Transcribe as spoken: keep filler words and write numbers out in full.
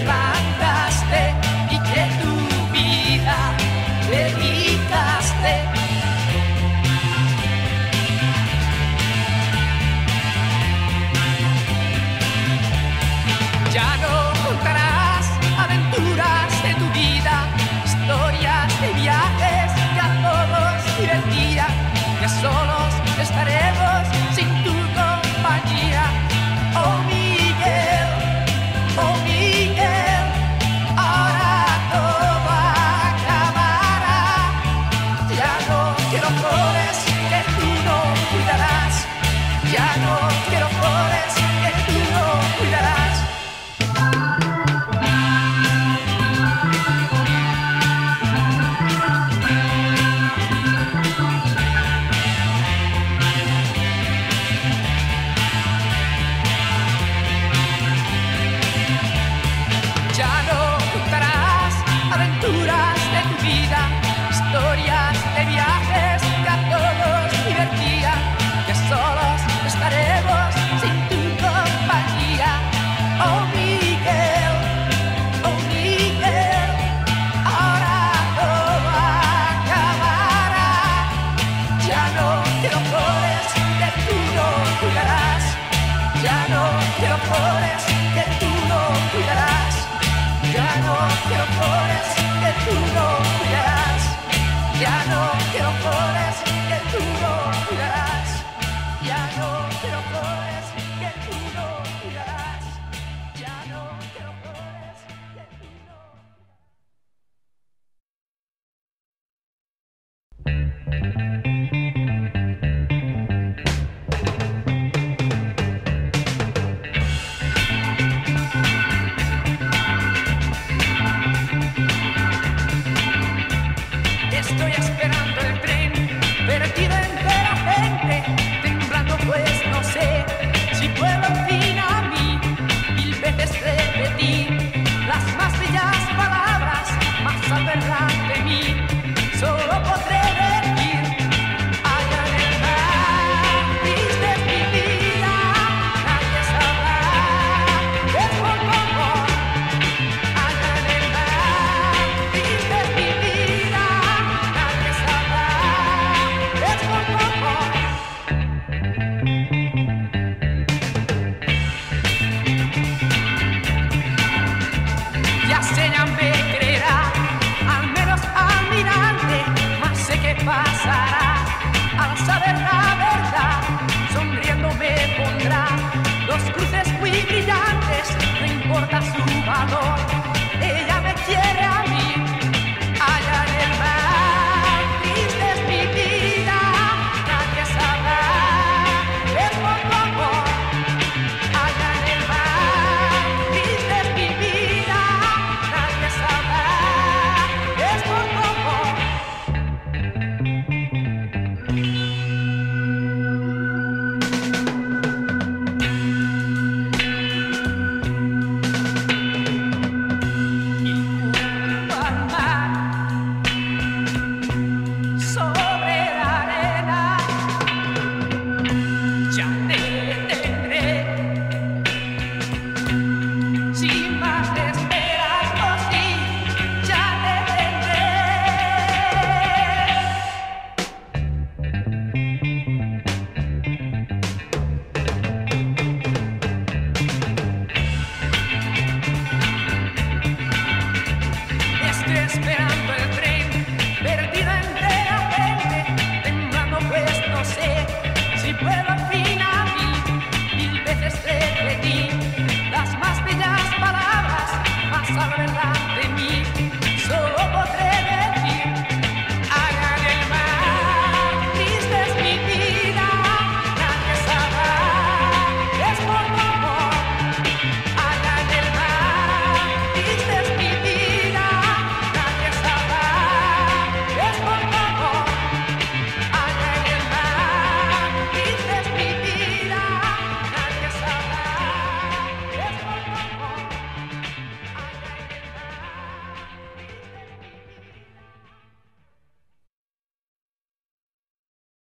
levantaste y que tu vida dedicaste. Ya no contarás aventuras de tu vida, historias de viajes que a todos divertían, que solos estaremos sin tu compañía. Oh Miguel, oh Miguel, ahora todo acabará. Ya no quiero flores que tú no cuidarás, ya no quiero flores que tú no cuidarás. Ya no contarás aventuras de tu vida, historias de viajes que a todos divertían, que solos estaremos sin tu compañía. Oh Miguel, oh Miguel, ahora todo acabará. Ya no quiero flores que tú no cuidarás, ya no quiero flores que tú no cuidarás. Ya no quiero flores que tú no cuidarás, ya no quiero flores que tú no cuidarás, ya no quiero flores que tú no cuidarás, ya no quiero flores que tú no. Estoy esperando el tren, perdido entre la gente, temblando pues no sé si puedo al fin a mí. Mil veces repetí las más bellas palabras, mas al verlas de mí solo podré decir: allá en el mar, triste es mi vida, nadie sabrá que es por tu amor. Allá en el mar, triste es mi vida, nadie sabrá que es por tu amor. Ya Seña me creerá, al menos al mirarte, mas sé que pasará al saber la verdad. Sonriendo me pondrá dos cruces muy brillantes, no importa su valor.